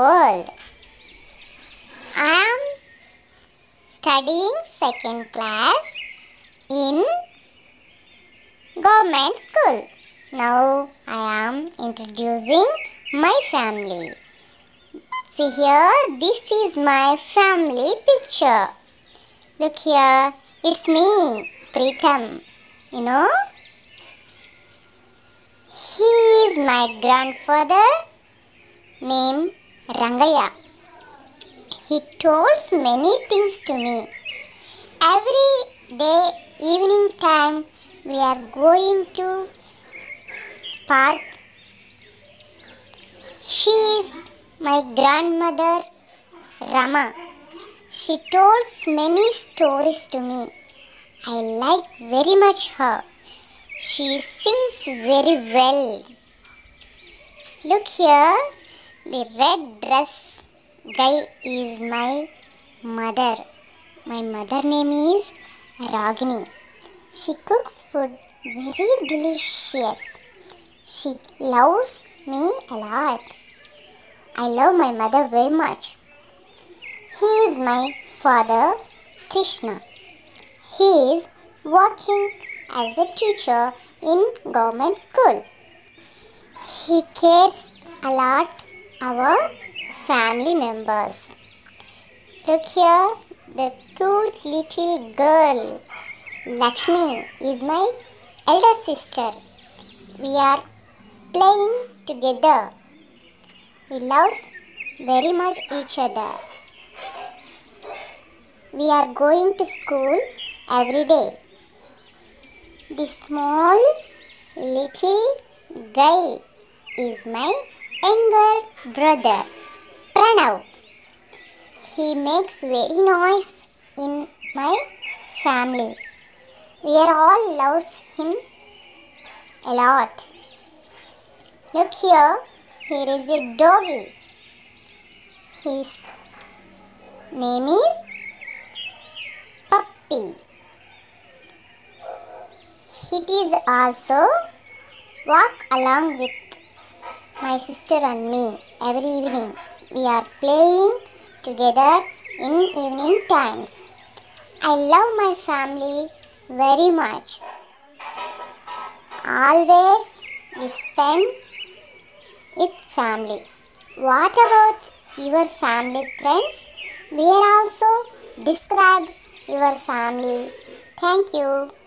old. I am studying second class in government school. Now I am introducing my family. See here, this is my family picture. Look here, it's me, Pritham. You know, he is my grandfather named Rangaya. He told many things to me. Every day, evening time, we are going to park. She is my grandmother Rama. She told many stories to me. I like very much her. She sings very well. Look here, the red dress guy is my mother. My mother name is Ragini. She cooks food very delicious. She loves me a lot. I love my mother very much. He is my father, Krishna. He is working as a teacher in government school. He cares a lot our family members. Look here, the cute little girl Lakshmi is my elder sister. We are playing together. We love very much each other. We are going to school every day. The small little guy is my younger brother, Pranav. He makes very noise in my family. We are all loves him a lot. Look here, here is a doggy. His name is Puppy. It is also walk along with my sister and me every evening. We are playing together in evening times. I love my family very much. Always we spend with family. What about your family, friends? We are also describe your family. Thank you.